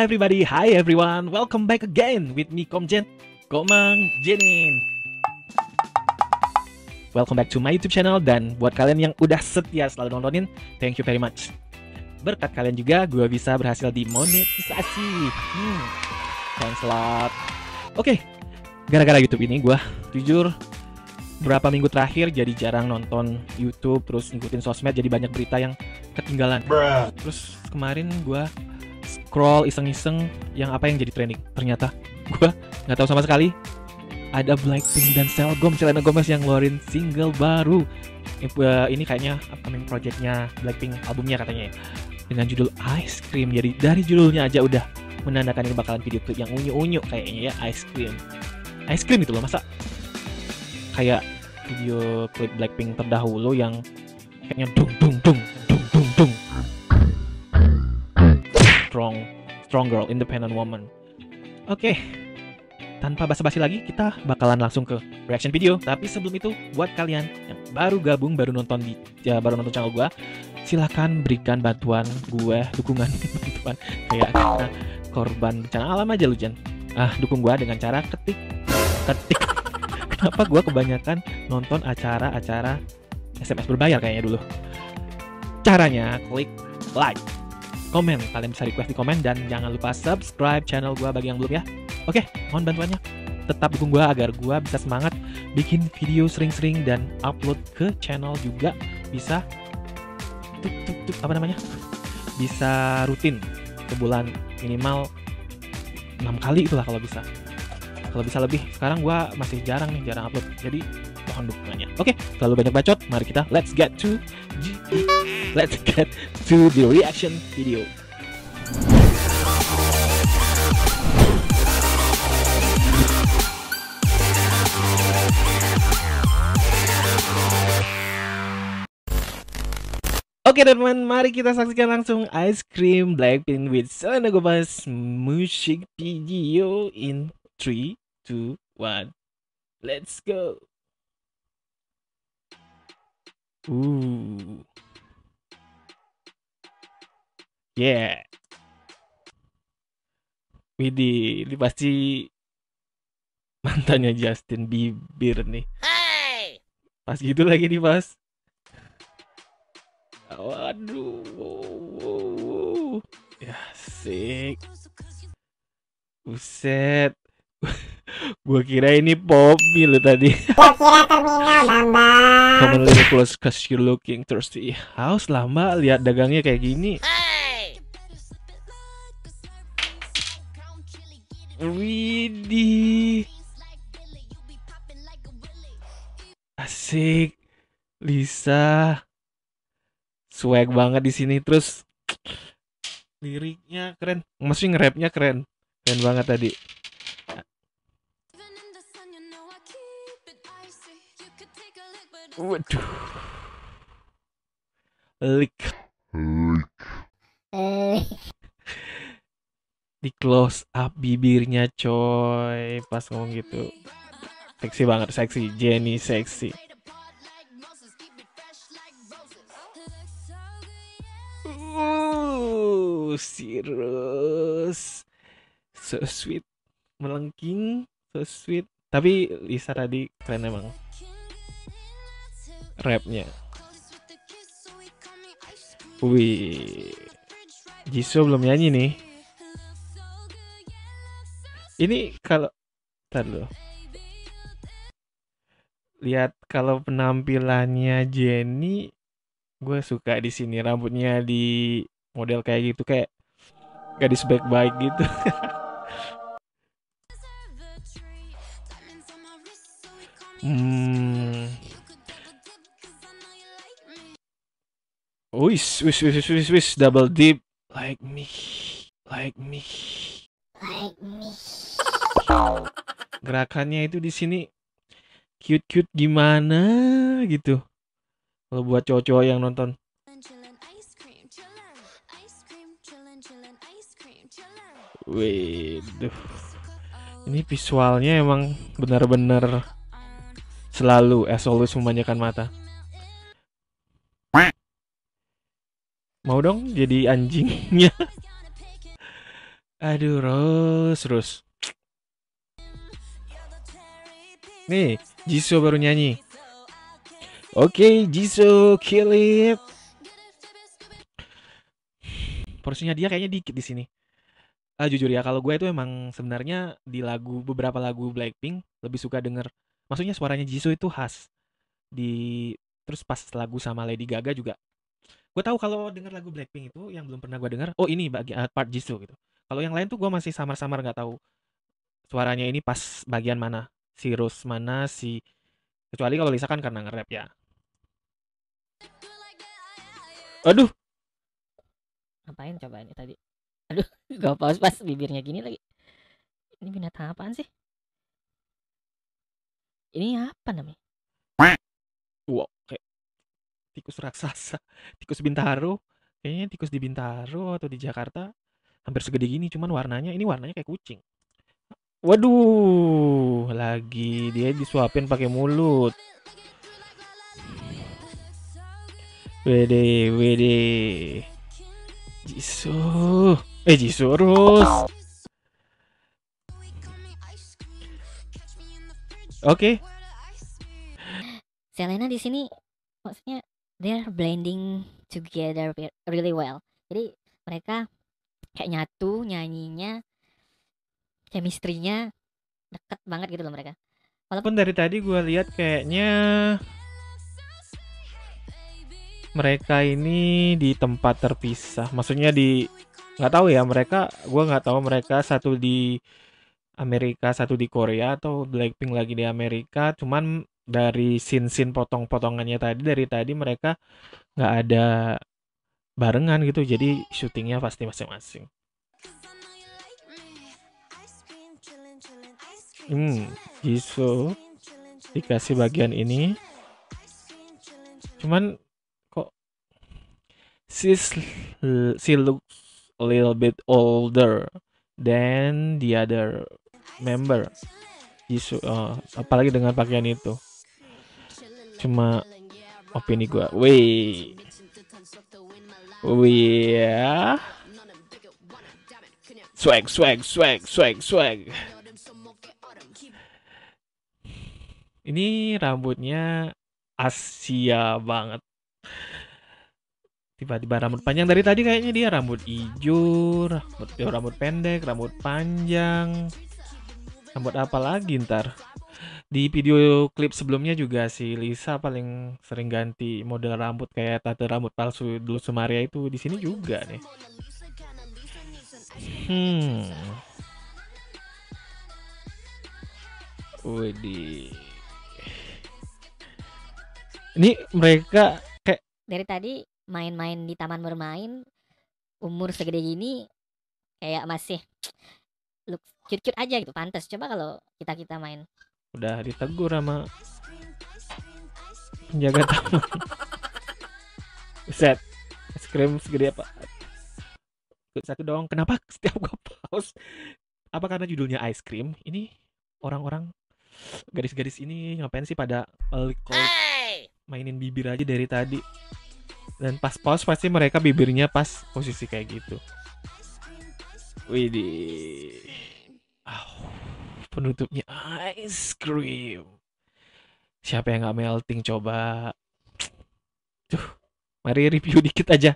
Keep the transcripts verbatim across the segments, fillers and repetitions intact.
Hi everybody, hi everyone, welcome back again with me Komjen, Komang Jenin. Welcome back to my YouTube channel, dan buat kalian yang udah setia selalu nontonin, thank you very much. Berkat kalian juga, gue bisa berhasil dimonetisasi. Hmm, thanks a lot. Oke, okay. Gara-gara YouTube ini gue jujur berapa minggu terakhir jadi jarang nonton YouTube, terus ngikutin sosmed, jadi banyak berita yang ketinggalan. Bruh. Terus kemarin gue scroll iseng-iseng yang apa yang jadi trending. Ternyata gue nggak tahu sama sekali ada Blackpink dan Selgom, Selena Gomez yang ngeluarin single baru. Ini kayaknya upcoming projectnya Blackpink, albumnya katanya ya, dengan judul Ice Cream. Jadi dari judulnya aja udah menandakan ini bakalan video klip yang unyu-unyu kayaknya ya, Ice Cream. Ice Cream itu loh, masa kayak video klip Blackpink terdahulu yang kayaknya dung dung dung dung dung dung strong strong girl, independent woman. Oke, okay. Tanpa basa-basi lagi, kita bakalan langsung ke reaction video. Tapi sebelum itu, buat kalian yang baru gabung, baru nonton di ya, baru nonton channel gue, silahkan berikan bantuan gue, dukungan bantuan kayak kita korban bencana alam aja lu Jan. Ah, dukung gue dengan cara ketik ketik. Kenapa gue kebanyakan nonton acara-acara S M S berbayar kayaknya dulu. Caranya klik like, komen, kalian bisa request di komen, dan jangan lupa subscribe channel gue bagi yang belum ya. Oke, mohon bantuannya. Tetap dukung gue agar gue bisa semangat bikin video sering-sering dan upload ke channel juga bisa tuk, tuk, tuk, apa namanya? Bisa rutin sebulan minimal enam kali itulah kalau bisa. Kalau bisa lebih. Sekarang gue masih jarang nih, jarang upload. Jadi mohon dukungannya. Oke, terlalu banyak bacot. Mari kita let's get to let's get to the reaction video. Oke teman-teman, mari kita saksikan langsung Ice Cream Blackpink with Selena Gomez music video in three, two, one. Let's go. Ooh. Yeah. Widih, ini pasti mantannya Justin Bieber nih. Hey! Pas gitu lagi nih pas. Waduh, wow, wow, wow. Ya asik. Buset. Gua kira ini Poppy lo tadi. Gua kira terminal, Bambang. Come on, little close cause you're looking thirsty. Haus lah mbak, lihat dagangnya kayak gini. Hey! Widih. Asik. Lisa. Swag banget di sini, terus liriknya keren, maksudnya nge-rapnya keren, keren banget tadi. Waduh, lik, di close up bibirnya coy, pas ngomong gitu, seksi banget, seksi, Jennie seksi. Uh, serius, so sweet, melengking, so sweet. Tapi Lisa tadi keren emang, rapnya. Wih, Jisoo belum nyanyi nih. Ini kalau, ntar dulu. Lihat kalau penampilannya Jennie. Gue suka di sini, rambutnya di model kayak gitu, kayak gadis baik-baik gitu. hmm. Wis, wis, wis, wis, wis, double deep, like me, like me, like me. Gerakannya itu di sini cute-cute gimana gitu. Kalau buat cowok-cowok yang nonton. Wih, duh. Ini visualnya emang benar-benar selalu, as always, memanjakan mata. Mau dong jadi anjingnya. Aduh, Rose, Rose. Nih, Jisoo baru nyanyi. Oke, okay, Jisoo, kill it. Porsinya dia kayaknya dikit di sini. Ah, jujur ya, kalau gue itu emang sebenarnya di lagu beberapa lagu Blackpink lebih suka denger. Maksudnya suaranya Jisoo itu khas. Di terus pas lagu sama Lady Gaga juga. Gue tahu kalau denger lagu Blackpink itu yang belum pernah gue denger. Oh ini bagi uh, part Jisoo gitu. Kalau yang lain tuh gue masih samar-samar nggak tahu suaranya ini pas bagian mana. Si Rose mana si kecuali kalau Lisa kan karena nge-rap ya. Aduh, Ngapain coba ini tadi? Aduh, gak pause pas bibirnya gini lagi. Ini binatang apaan sih? Ini apa namanya? wow, kayak tikus raksasa, tikus Bintaro. Kayaknya tikus di Bintaro atau di Jakarta hampir segede gini, cuman warnanya ini warnanya kayak kucing. Waduh, lagi dia disuapin pakai mulut. Wede, wede. Jisoo. Eh, Jisoo Rose. Oke. Okay. Selena di sini maksudnya they're blending together really well. Jadi mereka kayak nyatu, nyanyinya, chemistry-nya deket banget gitu loh mereka. Walaupun dari tadi gue lihat kayaknya mereka ini di tempat terpisah. Maksudnya di nggak tahu ya mereka. Gue nggak tahu mereka satu di Amerika, satu di Korea atau Blackpink lagi di Amerika. Cuman dari scene-scene potong-potongannya tadi dari tadi mereka nggak ada barengan gitu. Jadi syutingnya pasti masing-masing. Hmm, Jisoo dikasih bagian ini. Cuman kok she's she looks a little bit older than the other member. Jisoo, uh, apalagi dengan pakaian itu. Cuma opini gue. Wih. Wih ya. Swag, swag, swag, swag, swag. Ini rambutnya Asia banget. Tiba-tiba rambut panjang dari tadi kayaknya dia rambut hijau, rambut, rambut pendek, rambut panjang. Rambut apa lagi ntar? Di video klip sebelumnya juga si Lisa paling sering ganti model rambut kayak tato rambut palsu dulu Sumaria itu di sini juga nih. Hmm. Widih. Ini mereka kayak dari tadi main-main di taman bermain umur segede gini kayak masih look cute-cute aja gitu, pantas. Coba kalau kita-kita main udah ditegur sama penjaga taman. Set es krim segede apa? Satu dong. Kenapa setiap gua pause? Apa karena judulnya ice cream? Ini orang-orang gadis-gadis ini ngapain sih pada hey! Mainin bibir aja dari tadi. Dan pas pause pasti mereka bibirnya pas posisi kayak gitu. Widih. Oh, penutupnya ice cream. Siapa yang gak melting coba? Tuh, mari review dikit aja.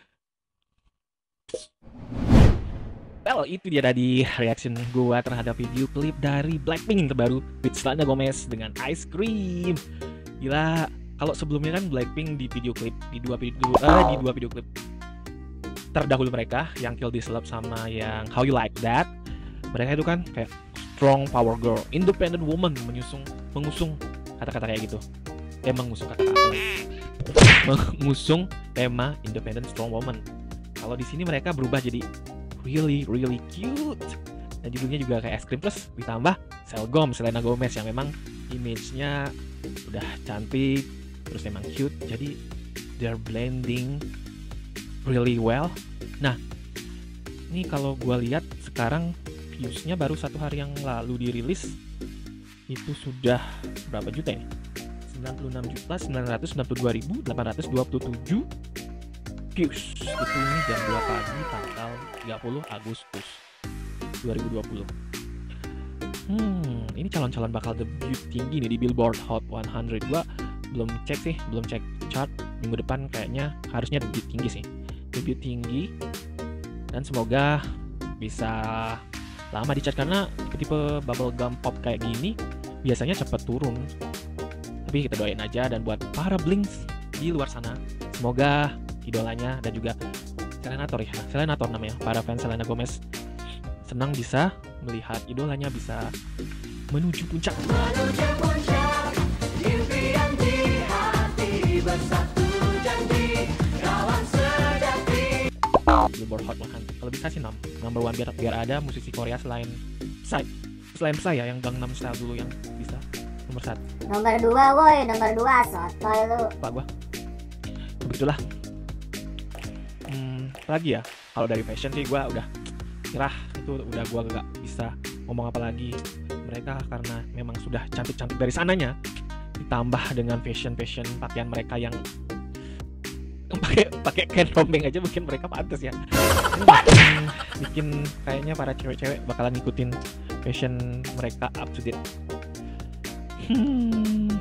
Well, itu dia tadi reaction gua terhadap video klip dari Blackpink terbaru with Selena Gomez dengan ice cream. Gila, kalau sebelumnya kan Blackpink di video klip di dua video uh, di dua video klip terdahulu mereka yang Kill This Love sama yang How You Like That, mereka itu kan kayak strong power girl, independent woman, menyusung mengusung kata-kata kayak gitu. Eh mengusung kata-kata mengusung tema independent strong woman. Kalau di sini mereka berubah jadi really really cute. Dan judulnya juga kayak es krim plus ditambah Selgom, Selena Gomez yang memang image-nya udah cantik, terus memang cute. Jadi they're blending really well. Nah, ini kalau gue lihat sekarang views-nya baru satu hari yang lalu dirilis itu sudah berapa juta ya? sembilan puluh enam juta sembilan ratus sembilan puluh dua ribu delapan ratus dua puluh tujuh views. Itu ini jam dua pagi tanggal tiga puluh Agustus. dua ribu dua puluh. Hmm, ini calon-calon bakal debut tinggi nih di Billboard Hot seratus. Gua belum cek sih, belum cek chart. Minggu depan kayaknya harusnya debut tinggi sih. Debut tinggi. Dan semoga bisa lama di chart karena tipe bubblegum pop kayak gini biasanya cepat turun. Tapi kita doain aja, dan buat para Blinks di luar sana, semoga idolanya dan juga Selenator ya, Selenator namanya, para fans Selena Gomez senang bisa melihat idolanya bisa menuju puncak. Menuju puncak, impian di hati, bersatu janji, kawan sejati. Billboard Hot seratus, kalau bisa sih number one, biar biar ada musisi Korea selain Psy, selain Psy ya, yang Gangnam Style dulu yang bisa nomor satu. Nomor dua woi, nomor dua sotoy lu. Pak gua. Begitulah. Hmm, lagi ya. Kalau dari fashion sih gua udah nyerah, itu udah gua gak bisa ngomong apa lagi. Mereka karena memang sudah cantik-cantik dari sananya, ditambah dengan fashion-fashion pakaian mereka yang pakai pakai kain rombeng aja mungkin mereka pantas ya. Ini bikin, bikin kayaknya para cewek-cewek bakalan ngikutin fashion mereka up to date. Hmm.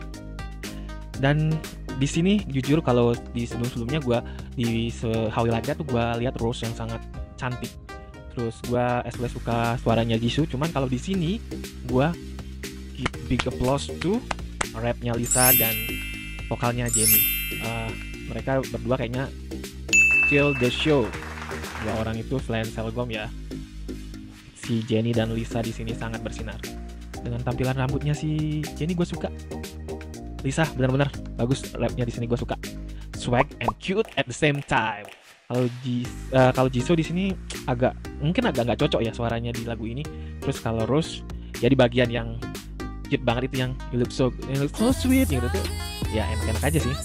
Dan di sini jujur kalau di sebelum-sebelumnya gue di How We Like That tuh gue lihat Rose yang sangat cantik. Terus gue especially suka suaranya Jisoo. Cuman kalau di sini gue give big applause to rapnya Lisa dan vokalnya Jennie. Uh, mereka berdua kayaknya kill the show. Dua orang itu selain Selgom ya, si Jennie dan Lisa di sini sangat bersinar. Dengan tampilan rambutnya si Jennie gue suka. Lisa benar-benar bagus rapnya di sini, gue suka. Swag and cute at the same time. Kalau Jis, uh, kalau Jisoo di sini agak mungkin agak nggak cocok ya suaranya di lagu ini. Terus kalau Rose ya di bagian yang cute banget itu yang you look so you look so sweet gitu tuh. Ya enak-enak aja sih.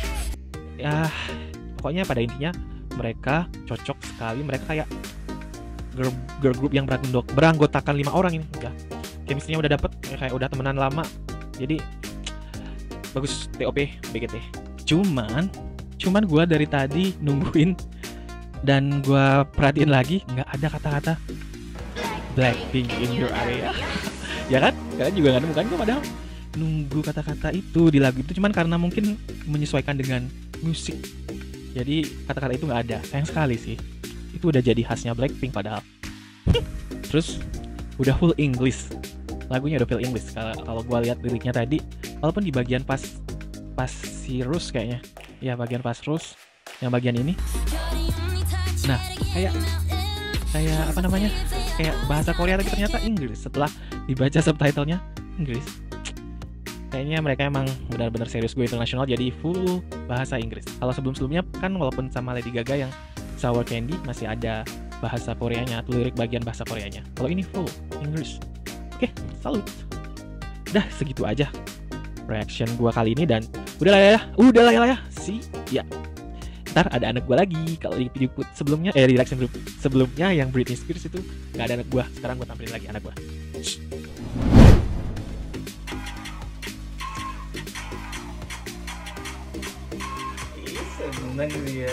Ya pokoknya pada intinya mereka cocok sekali. Mereka kayak girl, girl group yang beranggotakan lima orang ini. Udah chemistry-nya udah dapet, kayak udah temenan lama. Jadi bagus T O P B G T. Cuman Cuman gue dari tadi nungguin dan gue perhatiin lagi nggak ada kata-kata Blackpink in your area. Ya kan? Kalian juga nggak nemu kan? Gue padahal nunggu kata-kata itu di lagu itu, cuman karena mungkin menyesuaikan dengan musik. Jadi kata-kata itu nggak ada. Sayang sekali sih. Itu udah jadi khasnya Blackpink padahal. Terus udah full English. Lagunya udah full English. Kalau kalau gue lihat liriknya tadi, walaupun di bagian pas pas si Rose kayaknya. Ya bagian pas Rose yang bagian ini. Nah, kayak kayak apa namanya? Kayak bahasa Korea tapi ternyata Inggris setelah dibaca subtitlenya Inggris. Kayaknya mereka emang benar-benar serius go internasional, jadi full bahasa Inggris. Kalau sebelum-sebelumnya kan walaupun sama Lady Gaga yang Sour Candy masih ada bahasa Koreanya atau lirik bagian bahasa Koreanya. Kalau ini full English. Oke, salut. Udah segitu aja reaction gua kali ini, dan udah lah ya, udah lah ya, ya. Si, ya. Ntar ada anak gua lagi. Kalau di video sebelumnya, eh di reaction sebelumnya yang Britney Spears itu nggak ada anak gua. Sekarang gua tampilin lagi anak gua. Seneng dia.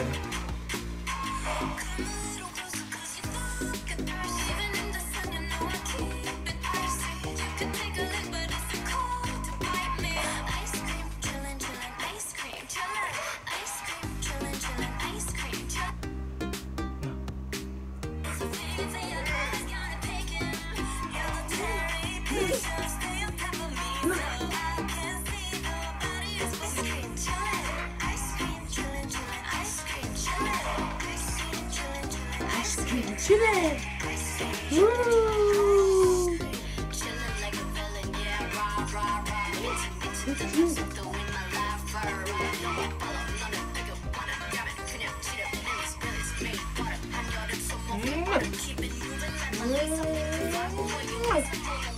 Chile. Woo. Mm. Mm.